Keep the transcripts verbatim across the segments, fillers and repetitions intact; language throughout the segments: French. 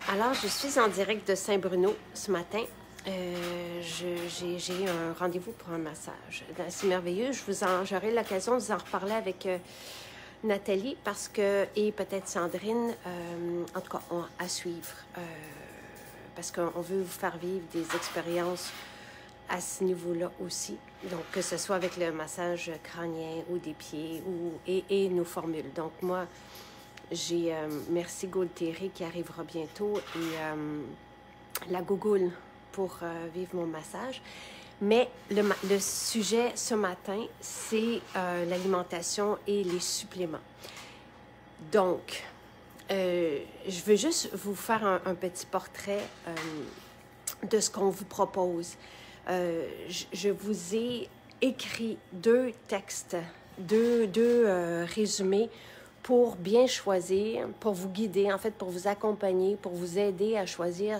Alors, je suis en direct de Saint-Bruno ce matin. Euh, j'ai un rendez-vous pour un massage. C'est merveilleux. Je vous en, j'aurai l'occasion de vous en reparler avec euh, Nathalie parce que, et peut-être Sandrine, euh, en tout cas, on, à suivre. Euh, parce qu'on veut vous faire vivre des expériences à ce niveau-là aussi. Donc, que ce soit avec le massage crânien ou des pieds ou, et, et nos formules. Donc, moi, j'ai euh, Merci Gaultieri qui arrivera bientôt et euh, la Gougoule pour euh, vivre mon massage. Mais le, le sujet ce matin, c'est euh, l'alimentation et les suppléments. Donc, euh, je veux juste vous faire un, un petit portrait euh, de ce qu'on vous propose. Euh, je, je vous ai écrit deux textes, deux, deux euh, résumés pour bien choisir, pour vous guider, en fait, pour vous accompagner, pour vous aider à choisir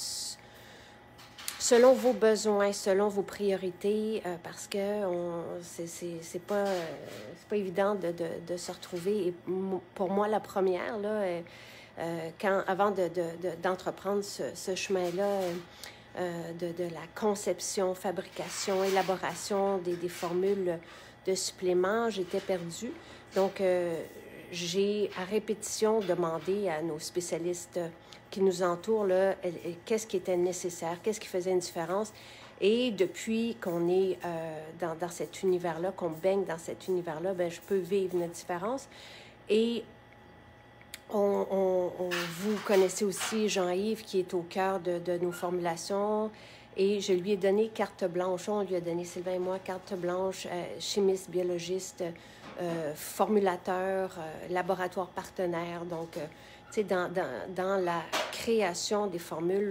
selon vos besoins, selon vos priorités, euh, parce que c'est pas, euh, c'est pas évident de, de, de se retrouver. Et pour moi, la première, là, euh, euh, quand, avant d'entreprendre de, de, de, ce, ce chemin-là, euh, de, de la conception, fabrication, élaboration des, des formules de suppléments, j'étais perdue. Donc, euh, j'ai à répétition demandé à nos spécialistes qui nous entourent qu'est-ce qui était nécessaire, qu'est-ce qui faisait une différence. Et depuis qu'on est euh, dans, dans cet univers-là, qu'on baigne dans cet univers-là, ben, je peux vivre une différence. Et on, on, on, vous connaissez aussi Jean-Yves qui est au cœur de, de nos formulations. Et je lui ai donné carte blanche. On lui a donné, Sylvain et moi, carte blanche, euh, chimiste, biologiste, euh, formulateur, euh, laboratoire partenaire. Donc, euh, tu sais, dans, dans, dans la création des formules,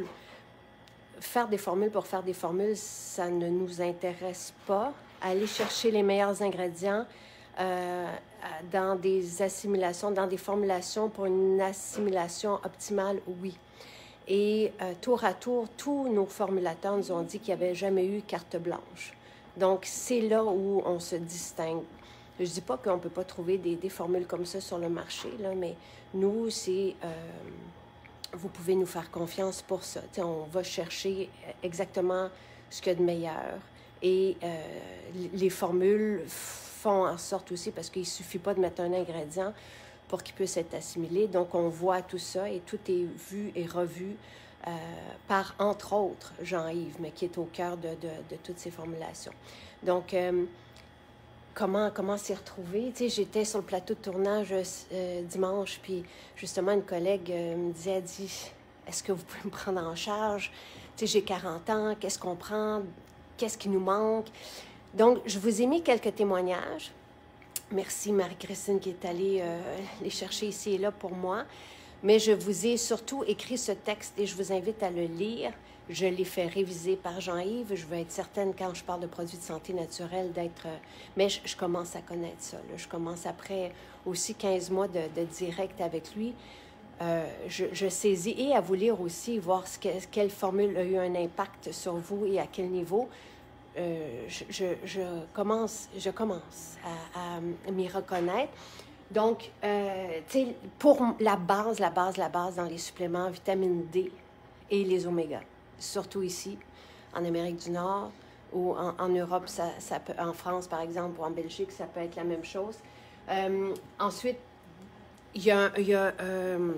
faire des formules pour faire des formules, ça ne nous intéresse pas. Aller chercher les meilleurs ingrédients euh, dans des assimilations, dans des formulations pour une assimilation optimale, oui. Et euh, tour à tour, tous nos formulateurs nous ont dit qu'il n'y avait jamais eu carte blanche. Donc, c'est là où on se distingue. Je ne dis pas qu'on ne peut pas trouver des, des formules comme ça sur le marché, là, mais nous, c'est... Euh, vous pouvez nous faire confiance pour ça. T'sais, on va chercher exactement ce qu'il y a de meilleur. Et euh, les formules font en sorte aussi, parce qu'il ne suffit pas de mettre un ingrédient pour qu'il puisse être assimilé. Donc, on voit tout ça et tout est vu et revu euh, par, entre autres, Jean-Yves, mais qui est au cœur de, de, de toutes ces formulations. Donc, euh, comment comment s'y retrouver? Tu sais, j'étais sur le plateau de tournage euh, dimanche, puis justement, une collègue euh, me disait, elle dit, est-ce que vous pouvez me prendre en charge? Tu sais, j'ai quarante ans, qu'est-ce qu'on prend? Qu'est-ce qui nous manque? Donc, je vous ai mis quelques témoignages. Merci Marie-Christine qui est allée euh, les chercher ici et là pour moi. Mais je vous ai surtout écrit ce texte et je vous invite à le lire. Je l'ai fait réviser par Jean-Yves. Je veux être certaine, quand je parle de produits de santé naturelle, d'être... Euh, mais je, je commence à connaître ça. Là. Je commence après aussi quinze mois de, de direct avec lui. Euh, je, je saisis et à vous lire aussi, voir ce que, quelle formule a eu un impact sur vous et à quel niveau. Euh, je, je, je commence, je commence à, à m'y reconnaître. Donc, euh, tu sais, pour la base, la base, la base dans les suppléments, vitamine D et les oméga, surtout ici, en Amérique du Nord ou en, en Europe, ça, ça peut, en France, par exemple, ou en Belgique, ça peut être la même chose. Euh, ensuite, il y a, il y a euh,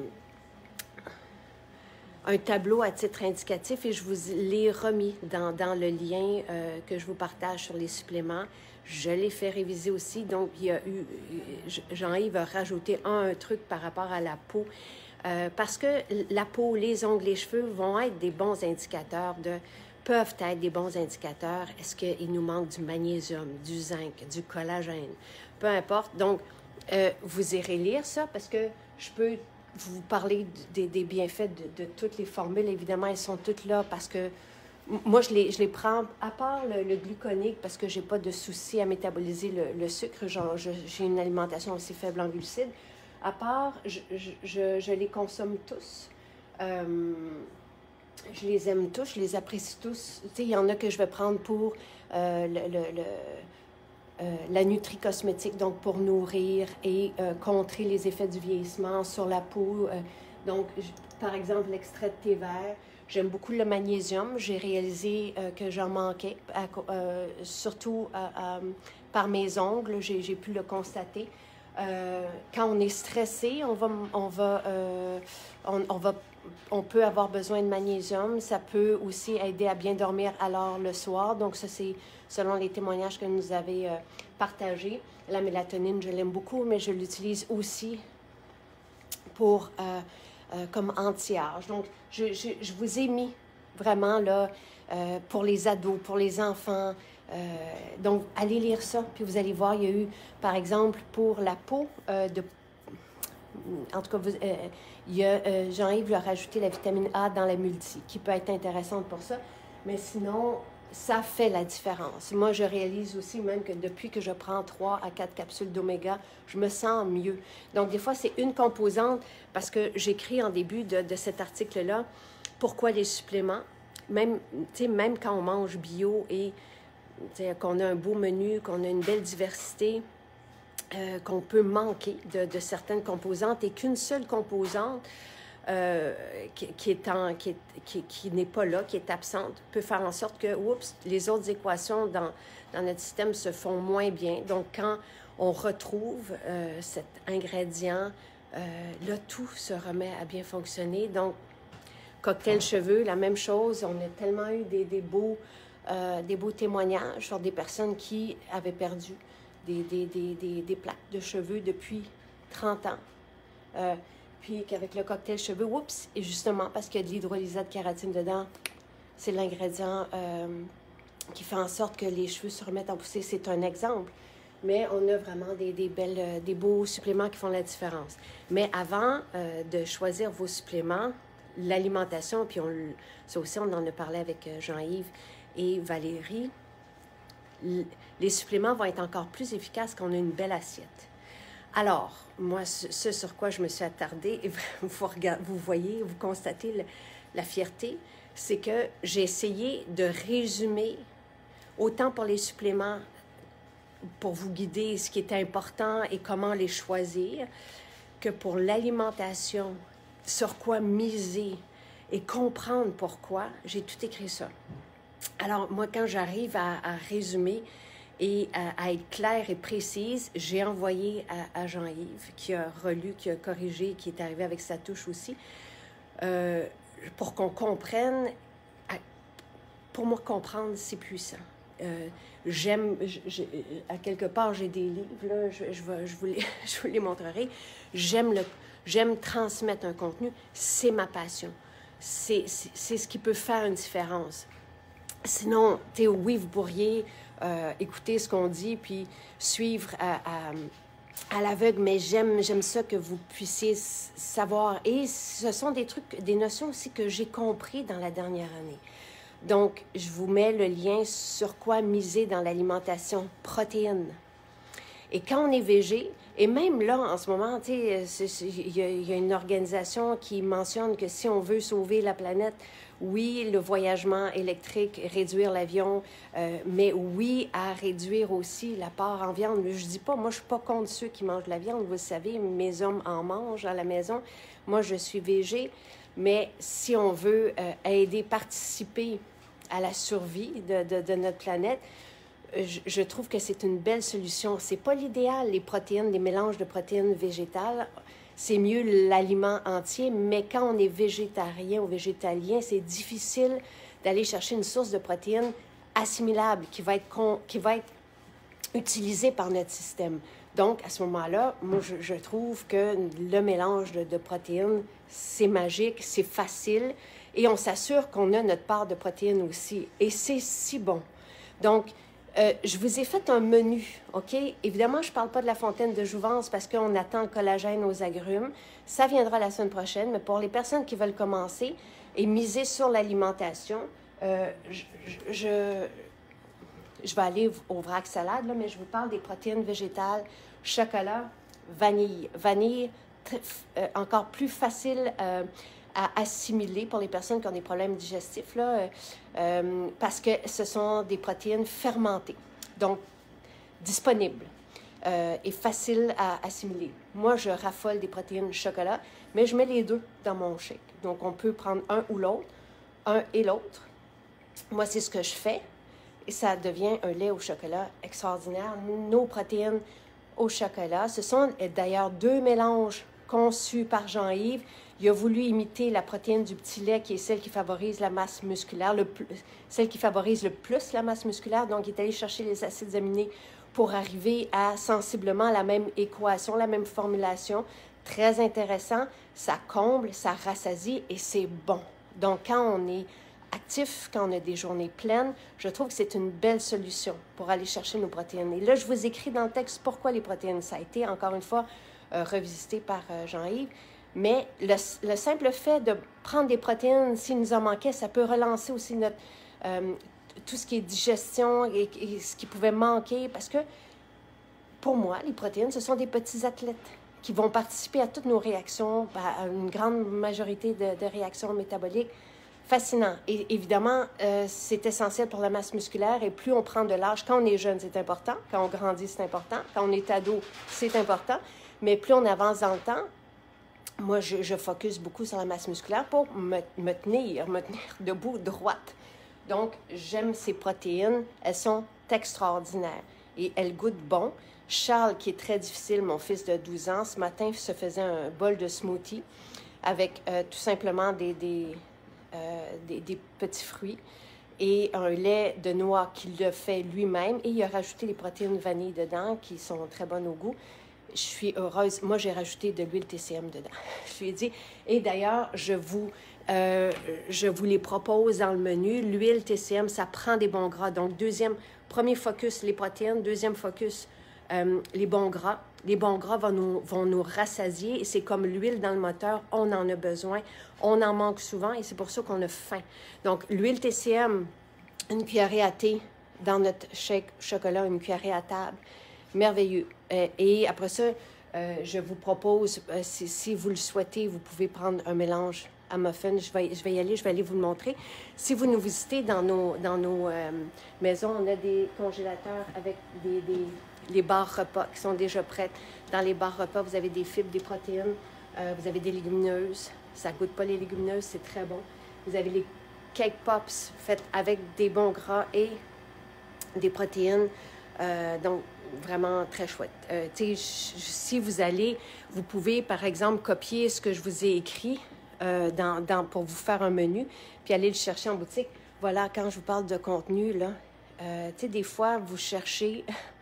un tableau à titre indicatif et je vous l'ai remis dans, dans le lien euh, que je vous partage sur les suppléments. Je l'ai fait réviser aussi, donc il y a eu, Jean-Yves a rajouté un, un truc par rapport à la peau, euh, parce que la peau, les ongles, les cheveux vont être des bons indicateurs, de, peuvent être des bons indicateurs. Est-ce qu'il nous manque du magnésium, du zinc, du collagène, peu importe. Donc, euh, vous irez lire ça parce que je peux vous parler des, des bienfaits de, de toutes les formules. Évidemment, elles sont toutes là parce que moi, je les, je les prends, à part le, le gluconique, parce que je n'ai pas de souci à métaboliser le, le sucre. J'ai une alimentation aussi faible en glucides. À part, je, je, je, je les consomme tous. Euh, je les aime tous, je les apprécie tous. Tu sais, il y en a que je vais prendre pour euh, le, le, le euh, la nutri-cosmétique, donc pour nourrir et euh, contrer les effets du vieillissement sur la peau. Euh, donc, je, par exemple, l'extrait de thé vert. J'aime beaucoup le magnésium. J'ai réalisé euh, que j'en manquais, à, euh, surtout à, à, par mes ongles. J'ai, j'ai pu le constater. Euh, quand on est stressé, on va, on va, euh, on, on va, on peut avoir besoin de magnésium. Ça peut aussi aider à bien dormir alors le soir. Donc ça, c'est selon les témoignages que nous avez euh, partagés. La mélatonine, je l'aime beaucoup, mais je l'utilise aussi pour euh, euh, comme anti-âge. Donc, je, je, je vous ai mis vraiment là euh, pour les ados, pour les enfants. Euh, donc, allez lire ça, puis vous allez voir, il y a eu, par exemple, pour la peau, euh, de, en tout cas, vous, euh, il y a, euh, Jean-Yves a rajouté la vitamine A dans la multi, qui peut être intéressante pour ça, mais sinon, ça fait la différence. Moi, je réalise aussi même que depuis que je prends trois à quatre capsules d'oméga, je me sens mieux. Donc, des fois, c'est une composante, parce que j'écris en début de, de cet article-là, pourquoi les suppléments, même, même quand on mange bio et qu'on a un beau menu, qu'on a une belle diversité, euh, qu'on peut manquer de, de certaines composantes et qu'une seule composante euh, qui, qui, est en, qui, est, qui, qui n'est pas là, qui est absente, peut faire en sorte que, oups, les autres équations dans, dans notre système se font moins bien. Donc, quand on retrouve euh, cet ingrédient, euh, là, tout se remet à bien fonctionner. Donc, cocktail cheveux, la même chose. On a tellement eu des, des beaux... Euh, des beaux témoignages sur des personnes qui avaient perdu des, des, des, des, des plaques de cheveux depuis trente ans. Euh, puis qu'avec le cocktail cheveux, oups, et justement parce qu'il y a de l'hydrolysate de kératine dedans, c'est l'ingrédient euh, qui fait en sorte que les cheveux se remettent en pousser. C'est un exemple. Mais on a vraiment des, des, belles, des beaux suppléments qui font la différence. Mais avant euh, de choisir vos suppléments, l'alimentation, puis on, ça aussi, on en a parlé avec Jean-Yves et Valérie, les suppléments vont être encore plus efficaces quand on a une belle assiette. Alors, moi, ce sur quoi je me suis attardée, et vous, regardez, vous voyez, vous constatez le, la fierté, c'est que j'ai essayé de résumer, autant pour les suppléments, pour vous guider ce qui est important et comment les choisir, que pour l'alimentation, sur quoi miser et comprendre pourquoi, j'ai tout écrit ça. Alors, moi, quand j'arrive à, à résumer et à, à être claire et précise, j'ai envoyé à, à Jean-Yves, qui a relu, qui a corrigé, qui est arrivé avec sa touche aussi, euh, pour qu'on comprenne. À, pour moi, comprendre, c'est puissant. Euh, j'aime, je, je, à quelque part, j'ai des livres, là, je, je, vais, je, vous les, je vous les montrerai. J'aime, le, j'aime transmettre un contenu, c'est ma passion. C'est, c'est, c'est ce qui peut faire une différence. Sinon, tu sais, oui, vous pourriez euh, écouter ce qu'on dit, puis suivre à, à, à l'aveugle, mais j'aime, j'aime ça que vous puissiez savoir. Et ce sont des trucs, des notions aussi que j'ai compris dans la dernière année. Donc, je vous mets le lien sur quoi miser dans l'alimentation. Protéines. Et quand on est végé, et même là, en ce moment, tu sais, il y, y a une organisation qui mentionne que si on veut sauver la planète, oui, le voyagement électrique, réduire l'avion, euh, mais oui, à réduire aussi la part en viande. Je dis pas, moi, je suis pas contre ceux qui mangent de la viande. Vous le savez, mes hommes en mangent à la maison. Moi, je suis végé. Mais si on veut euh, aider, participer à la survie de, de, de notre planète, je, je trouve que c'est une belle solution. C'est pas l'idéal, les protéines, les mélanges de protéines végétales. C'est mieux l'aliment entier, mais quand on est végétarien ou végétalien, c'est difficile d'aller chercher une source de protéines assimilable qui va être, con, qui va être utilisée par notre système. Donc, à ce moment-là, moi, je, je trouve que le mélange de, de protéines, c'est magique, c'est facile, et on s'assure qu'on a notre part de protéines aussi. Et c'est si bon. Donc, Euh, je vous ai fait un menu, OK? Évidemment, je ne parle pas de la fontaine de jouvence parce qu'on attend le collagène aux agrumes. Ça viendra la semaine prochaine, mais pour les personnes qui veulent commencer et miser sur l'alimentation, euh, je, je, je vais aller au vrac salade, là, mais je vous parle des protéines végétales, chocolat, vanille. Vanille, très, euh, encore plus facile euh, à assimiler pour les personnes qui ont des problèmes digestifs, là, euh, euh, parce que ce sont des protéines fermentées. Donc, disponible euh, et facile à assimiler. Moi, je raffole des protéines chocolat, mais je mets les deux dans mon shake. Donc, on peut prendre un ou l'autre, un et l'autre. Moi, c'est ce que je fais et ça devient un lait au chocolat extraordinaire. Nos protéines au chocolat, ce sont d'ailleurs deux mélanges conçus par Jean-Yves. Il a voulu imiter la protéine du petit lait, qui est celle qui favorise la masse musculaire, le plus, celle qui favorise le plus la masse musculaire. Donc, il est allé chercher les acides aminés pour arriver à sensiblement la même équation, la même formulation. Très intéressant, ça comble, ça rassasie et c'est bon. Donc, quand on est actif, quand on a des journées pleines, je trouve que c'est une belle solution pour aller chercher nos protéines. Et là, je vous écris dans le texte pourquoi les protéines. Ça a été, encore une fois, euh, revisité par euh, Jean-Yves. Mais le, le simple fait de prendre des protéines, s'il nous en manquait, ça peut relancer aussi notre, euh, tout ce qui est digestion et, et ce qui pouvait manquer. Parce que, pour moi, les protéines, ce sont des petits athlètes qui vont participer à toutes nos réactions, à une grande majorité de, de réactions métaboliques. Fascinant. Et évidemment, euh, c'est essentiel pour la masse musculaire. Et plus on prend de l'âge, quand on est jeune, c'est important. Quand on grandit, c'est important. Quand on est ado, c'est important. Mais plus on avance dans le temps, moi, je, je focus beaucoup sur la masse musculaire pour me, me tenir, me tenir debout, droite. Donc, j'aime ces protéines. Elles sont extraordinaires et elles goûtent bon. Charles, qui est très difficile, mon fils de douze ans, ce matin, se faisait un bol de smoothie avec euh, tout simplement des, des, euh, des, des petits fruits et un lait de noix qu'il a fait lui-même. Et il a rajouté les protéines vanille dedans qui sont très bonnes au goût. Je suis heureuse. Moi, j'ai rajouté de l'huile T C M dedans. Je lui ai dit, et d'ailleurs, je vous, euh, je vous les propose dans le menu. L'huile T C M, ça prend des bons gras. Donc, deuxième, premier focus, les protéines. Deuxième focus, euh, les bons gras. Les bons gras vont nous, vont nous rassasier. Et c'est comme l'huile dans le moteur. On en a besoin. On en manque souvent et c'est pour ça qu'on a faim. Donc, l'huile T C M, une cuillerée à thé dans notre shake chocolat, une cuillerée à table. Merveilleux. Euh, et après ça, euh, je vous propose, euh, si, si vous le souhaitez, vous pouvez prendre un mélange à muffin. Je vais, je vais y aller, je vais aller vous le montrer. Si vous nous visitez dans nos, dans nos euh, maisons, on a des congélateurs avec des, des, les barres repas qui sont déjà prêtes. Dans les barres repas, vous avez des fibres, des protéines, euh, vous avez des légumineuses. Ça ne goûte pas les légumineuses, c'est très bon. Vous avez les cake pops faites avec des bons gras et des protéines. Euh, donc, vraiment très chouette. Euh, tu sais, si vous allez, vous pouvez, par exemple, copier ce que je vous ai écrit euh, dans, dans, pour vous faire un menu, puis aller le chercher en boutique. Voilà, quand je vous parle de contenu, là, euh, tu sais, des fois, vous cherchez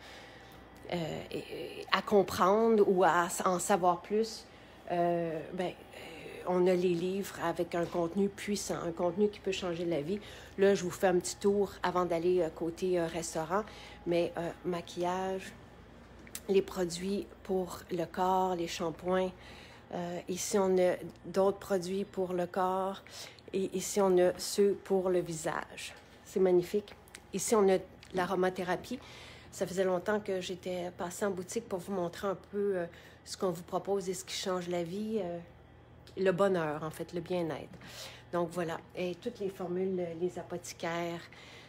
euh, à comprendre ou à en savoir plus. Euh, ben, on a les livres avec un contenu puissant, un contenu qui peut changer la vie. Là, je vous fais un petit tour avant d'aller euh, côté euh, restaurant. Mais euh, maquillage, les produits pour le corps, les shampoings. Euh, ici, on a d'autres produits pour le corps. Et ici, on a ceux pour le visage. C'est magnifique. Ici, on a l'aromathérapie. Ça faisait longtemps que j'étais passée en boutique pour vous montrer un peu euh, ce qu'on vous propose et ce qui change la vie. Euh, le bonheur, en fait, le bien-être. Donc, voilà. Et toutes les formules, les apothicaires,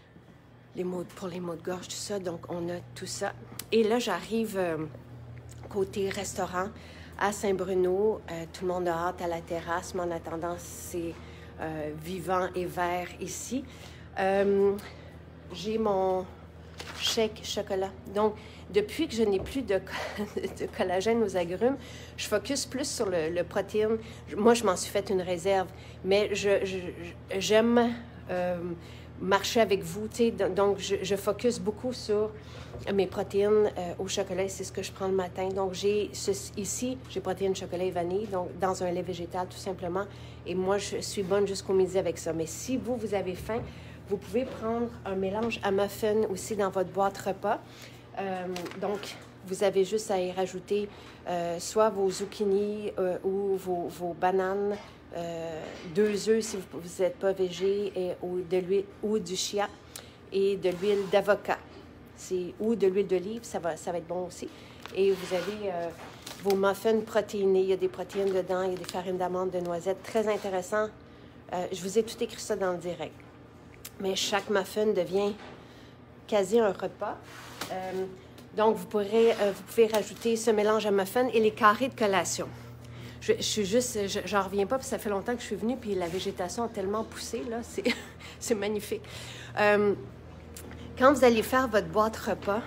les mots, pour les maux de gorge, tout ça. Donc, on a tout ça. Et là, j'arrive euh, côté restaurant à Saint-Bruno. Euh, tout le monde a hâte à la terrasse, mais en attendant, c'est euh, vivant et vert ici. Euh, j'ai mon shake chocolat. Donc, depuis que je n'ai plus de, de collagène aux agrumes, je focus plus sur le, le protéine. Moi, je m'en suis fait une réserve, mais je, je, j'aime euh, marcher avec vous, tu sais, donc je, je focus beaucoup sur mes protéines euh, au chocolat, c'est ce que je prends le matin. Donc, j'ai ceci, ici, j'ai protéines chocolat et vanille, donc dans un lait végétal, tout simplement. Et moi, je suis bonne jusqu'au midi avec ça. Mais si vous, vous avez faim, vous pouvez prendre un mélange à muffin aussi dans votre boîte repas. Euh, donc, vous avez juste à y rajouter euh, soit vos zucchini euh, ou vos, vos bananes, euh, deux œufs si vous n'êtes pas végé, et, ou, de l'huile, ou du chia et de l'huile d'avocat. Ou de l'huile d'olive, ça va, ça va être bon aussi. Et vous avez euh, vos muffins protéinés. Il y a des protéines dedans, il y a des farines d'amandes, de noisettes. Très intéressant. Euh, je vous ai tout écrit ça dans le direct. Mais chaque muffin devient quasi un repas. Euh, Donc, vous, pourrez, euh, vous pouvez rajouter ce mélange à muffin et les carrés de collation. Je, je suis juste, j'en reviens pas, puis ça fait longtemps que je suis venue, puis la végétation a tellement poussé, là, c'est magnifique. Euh, quand vous allez faire votre boîte repas,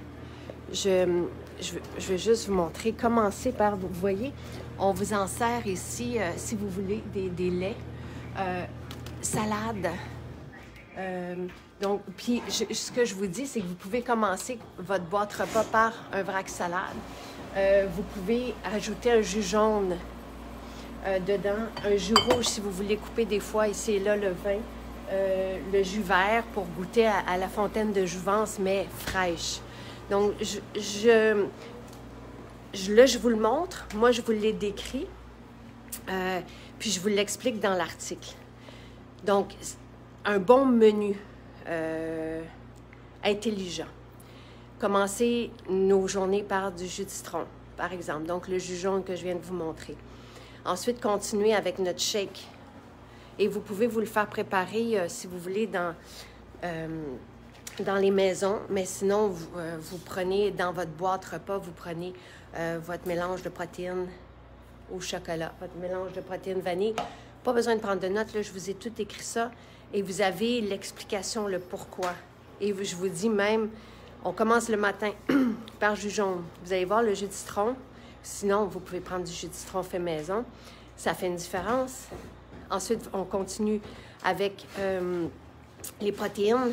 je, je, je vais juste vous montrer. Commencez par, vous voyez, on vous en sert ici, euh, si vous voulez, des, des laits, euh, salade. Euh, donc, puis je, ce que je vous dis, c'est que vous pouvez commencer votre boîte repas par un vrac salade. Euh, vous pouvez ajouter un jus jaune euh, dedans, un jus rouge si vous voulez couper des fois ici et là le vin, euh, le jus vert pour goûter à, à la fontaine de jouvence, mais fraîche. Donc, je, je, je, là, je vous le montre. Moi, je vous l'ai décrit. Euh, puis, je vous l'explique dans l'article. Donc, un bon menu euh, intelligent. Commencez nos journées par du jus de citron, par exemple. Donc, le jus jaune que je viens de vous montrer. Ensuite, continuez avec notre shake. Et vous pouvez vous le faire préparer, euh, si vous voulez, dans... Euh, dans les maisons, mais sinon, vous, euh, vous prenez dans votre boîte repas, vous prenez euh, votre mélange de protéines au chocolat, votre mélange de protéines vanille. Pas besoin de prendre de notes, là, je vous ai tout écrit ça. Et vous avez l'explication, le pourquoi. Et je vous dis même, on commence le matin par jus jaune. Vous allez voir le jus de citron. Sinon, vous pouvez prendre du jus de citron fait maison. Ça fait une différence. Ensuite, on continue avec euh, les protéines.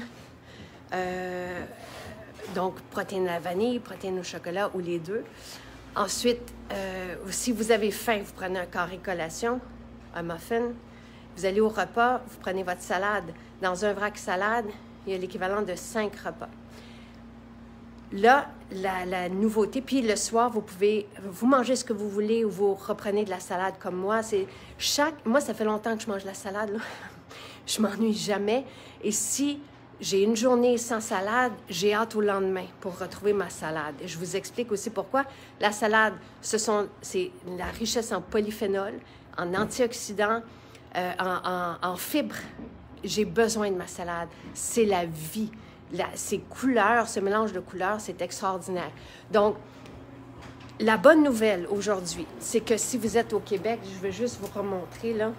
Euh, donc, protéines à la vanille, protéines au chocolat ou les deux. Ensuite, euh, si vous avez faim, vous prenez un carré collation, un muffin. Vous allez au repas, vous prenez votre salade. Dans un vrac salade, il y a l'équivalent de cinq repas. Là, la, la nouveauté, puis le soir, vous pouvez, vous mangez ce que vous voulez ou vous reprenez de la salade comme moi. C'est chaque, moi, ça fait longtemps que je mange de la salade, là. Je m'ennuie jamais. Et si j'ai une journée sans salade, j'ai hâte au lendemain pour retrouver ma salade. Et je vous explique aussi pourquoi. La salade, ce sont, c'est la richesse en polyphénol, en antioxydants, euh, en, en, en fibres. J'ai besoin de ma salade. C'est la vie. La, ces couleurs, ce mélange de couleurs, c'est extraordinaire. Donc, la bonne nouvelle aujourd'hui, c'est que si vous êtes au Québec, je vais juste vous remontrer, là.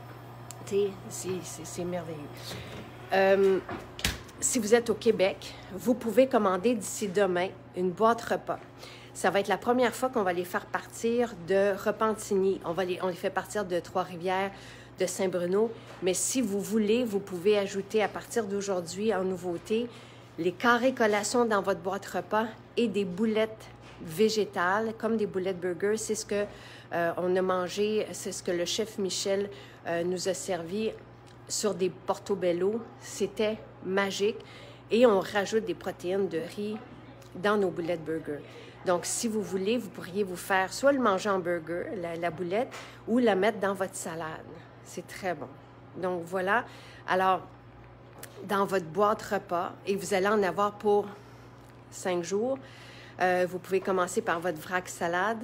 C'est merveilleux. Euh, si vous êtes au Québec, vous pouvez commander d'ici demain une boîte repas. Ça va être la première fois qu'on va les faire partir de Repentigny. On, va les, on les fait partir de Trois-Rivières, de Saint-Bruno. Mais si vous voulez, vous pouvez ajouter à partir d'aujourd'hui en nouveauté les carrés collations dans votre boîte repas et des boulettes végétales, comme des boulettes burgers. C'est ce que euh, on a mangé, c'est ce que le chef Michel euh, nous a servi sur des portobello. C'était magique. Et on rajoute des protéines de riz dans nos boulettes burgers. Donc, si vous voulez, vous pourriez vous faire soit le manger en burger, la, la boulette, ou la mettre dans votre salade. C'est très bon. Donc, voilà. Alors, dans votre boîte repas, et vous allez en avoir pour cinq jours. Euh, vous pouvez commencer par votre vrac salade.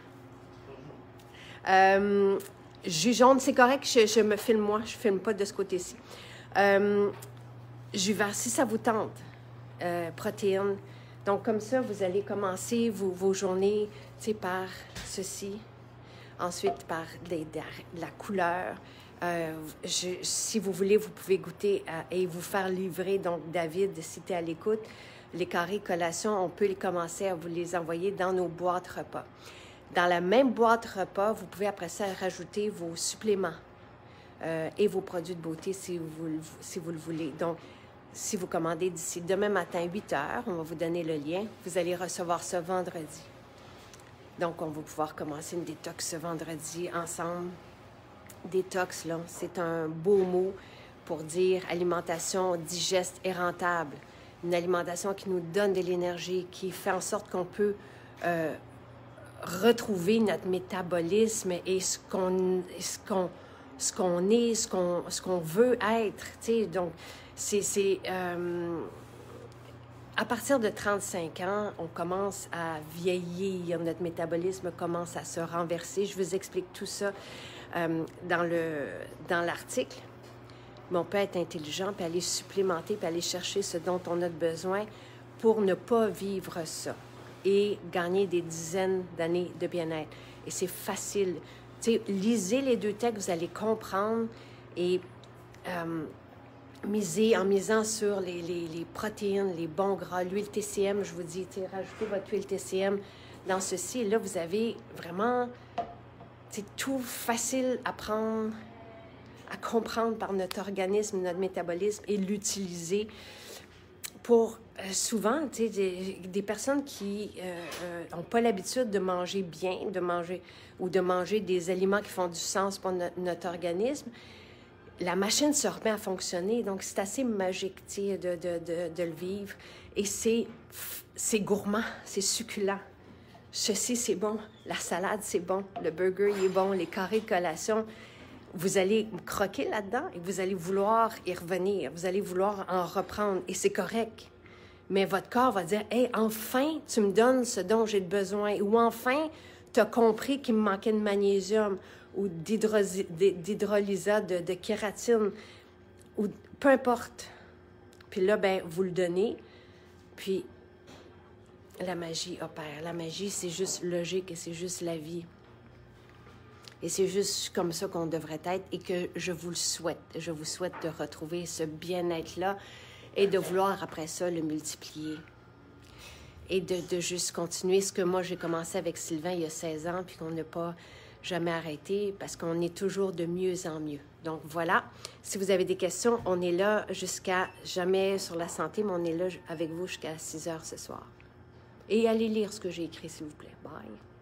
Euh, jus jaune, c'est correct, je, je me filme moi, je ne filme pas de ce côté-ci. Euh, jus vert, si ça vous tente, euh, protéines. Donc, comme ça, vous allez commencer vos, vos journées, tu sais, par ceci. Ensuite, par des, de la couleur. Euh, je, si vous voulez, vous pouvez goûter à, et vous faire livrer. Donc, David, si tu es à l'écoute, les carrés collations, on peut les commencer à vous les envoyer dans nos boîtes repas. Dans la même boîte repas, vous pouvez après ça rajouter vos suppléments euh, et vos produits de beauté si vous, si vous le voulez. Donc, si vous commandez d'ici demain matin, huit heures, on va vous donner le lien. Vous allez recevoir ça vendredi. Donc, on va pouvoir commencer une détox ce vendredi ensemble. Détox, là, c'est un beau mot pour dire alimentation digeste et rentable. Une alimentation qui nous donne de l'énergie, qui fait en sorte qu'on peut euh, retrouver notre métabolisme et ce qu'on ce qu'on ce qu'on est, ce qu'on ce qu'on veut être. T'sais. Donc, c'est... Euh, à partir de trente-cinq ans, on commence à vieillir, notre métabolisme commence à se renverser. Je vous explique tout ça euh, dans le dans l'article. Mais on peut être intelligent, puis aller supplémenter, puis aller chercher ce dont on a besoin pour ne pas vivre ça. et gagner des dizaines d'années de bien-être. Et c'est facile. Tu sais, lisez les deux textes, vous allez comprendre et euh, miser, en misant sur les, les, les protéines, les bons gras, l'huile T C M, je vous dis, tu sais, rajoutez votre huile T C M dans ceci. Et là, vous avez vraiment, c'est tout facile à prendre, à comprendre par notre organisme, notre métabolisme et l'utiliser pour euh, souvent, tu sais, des, des personnes qui n'ont euh, pas l'habitude de manger bien, de manger ou de manger des aliments qui font du sens pour no notre organisme. La machine se remet à fonctionner, donc c'est assez magique, tu sais, de, de, de, de le vivre. Et c'est gourmand, c'est succulent. Ceci, c'est bon. La salade, c'est bon. Le burger, il est bon. Les carrés de collation, vous allez croquer là-dedans et vous allez vouloir y revenir. Vous allez vouloir en reprendre et c'est correct. Mais votre corps va dire « Hey, enfin, tu me donnes ce dont j'ai besoin. » Ou « Enfin, tu as compris qu'il me manquait de magnésium. » ou d'hydrolysa, de, de kératine, ou peu importe. Puis là, ben, vous le donnez, puis la magie opère. La magie, c'est juste logique et c'est juste la vie. Et c'est juste comme ça qu'on devrait être et que je vous le souhaite. Je vous souhaite de retrouver ce bien-être-là et de vouloir après ça le multiplier. Et de, de juste continuer ce que moi j'ai commencé avec Sylvain il y a seize ans, puis qu'on n'a pas jamais arrêté parce qu'on est toujours de mieux en mieux. Donc voilà, si vous avez des questions, on est là jusqu'à jamais sur la santé, mais on est là avec vous jusqu'à six heures ce soir. Et allez lire ce que j'ai écrit, s'il vous plaît. Bye!